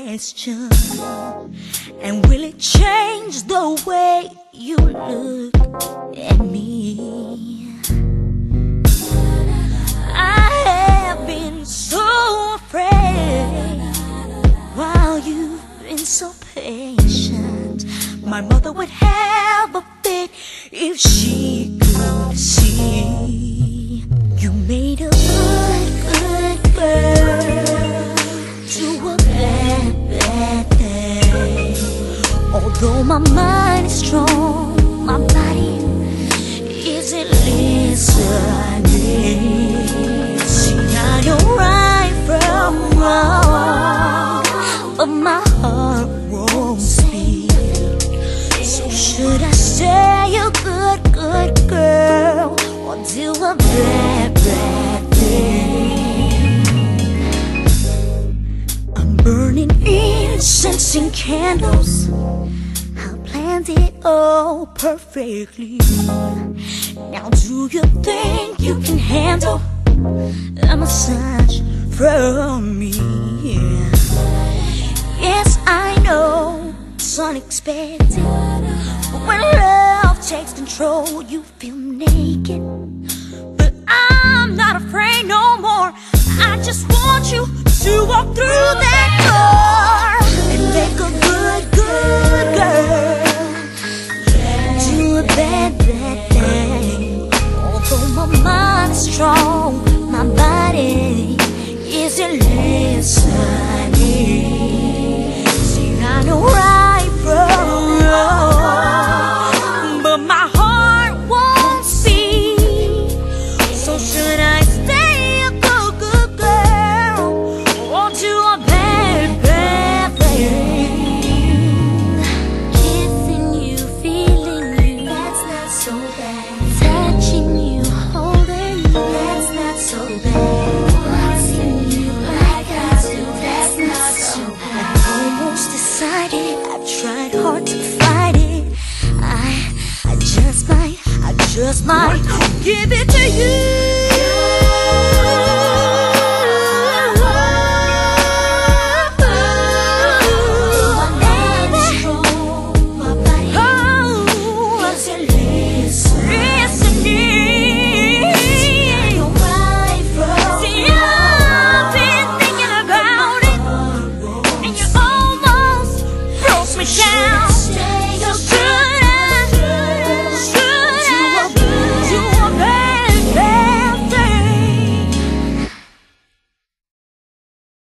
question. And will it change the way you look at me? I have been so afraid while you've been so patient. My mother would have a fit if she could see you made a good girl to a bad thing. Although my mind is strong, my body isn't listening. See, I know right from wrong, but my heart won't speak. So should I stay a good girl or do a bad thing? I'm burning incense and candles. I planned it all perfectly. Now do you think you can handle a massage from me? Yes, I know it's unexpected, but when love takes control, you feel naked. But I'm not afraid no more. I just want you to walk through that door and make a good girl do a bad thing. Although my mind is strong, my body isn't listening. See, I know right from wrong, but my heart won't speak. So should I stay a good girl or do a bad thing? Kissing you, feeling you, that's not so bad. Touching you, holding you, that's not so bad. Wanting you like I do, that's not so bad. I almost decided, I tried hard to fight it. I just might give it to you. Down.